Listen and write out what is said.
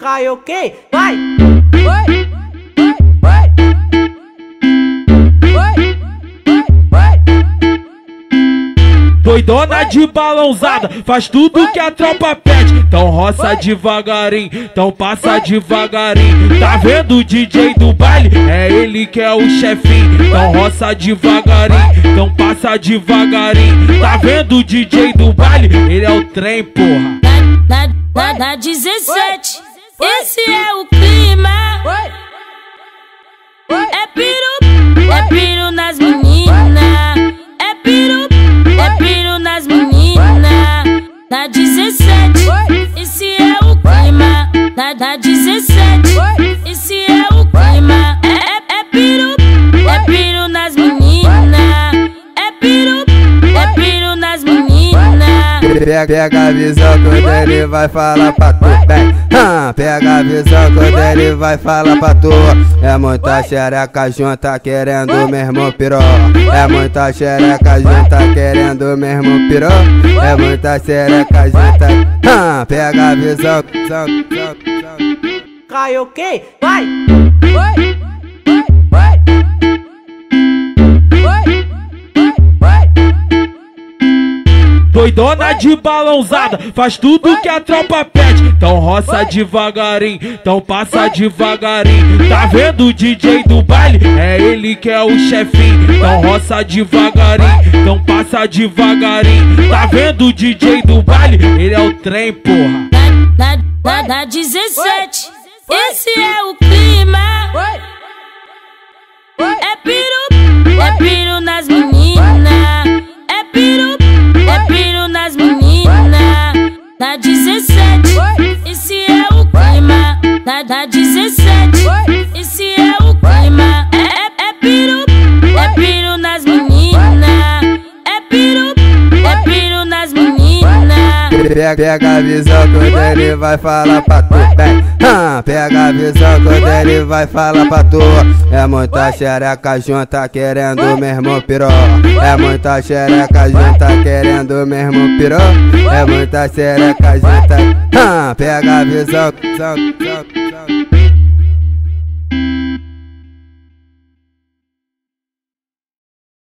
Karaokê, vai! Doidona de balãozada, faz tudo que a tropa pede. Então roça devagarinho, então passa devagarinho. Tá vendo o DJ do baile? É ele que é o chefinho. Então roça devagarinho, então passa devagarinho. Tá vendo o DJ do baile? Ele é o trem, porra. Na 17, esse é o clima. É piro nas meninas. É piro nas meninas. Na 17, esse é o clima. Na 17, esse é o clima. É piro nas meninas. É piro nas meninas. Pega a visão quando ele vai falar pra tu, bem. Pega a visão quando ele vai falar pra tu. É muita xereca junta querendo mesmo piró. É muita xereca junta querendo mesmo piró. É muita xereca junta. Pega a visão. Karaokê, vai! Doidona de balãozada, faz tudo que a tropa pede. Então roça devagarinho, então passa devagarinho. Tá vendo o DJ do baile? É ele que é o chefinho. Então roça devagarinho, então passa devagarinho. Tá vendo o DJ do baile? Ele é o trem, porra. Na 17, esse é o clima. É piro nas meninas. É piro nas meninas. Na 17, esse é o clima. Na 17, esse é o clima. É piro nas meninas. É piro nas meninas. Pega a visão quando ele vai falar pra tu, bem. Pega a visão quando ele vai falar pra tu. É muita xereca junta querendo mesmo piró. É muita xereca junta querendo mesmo piró. É muita xereca junta. Pega a visão.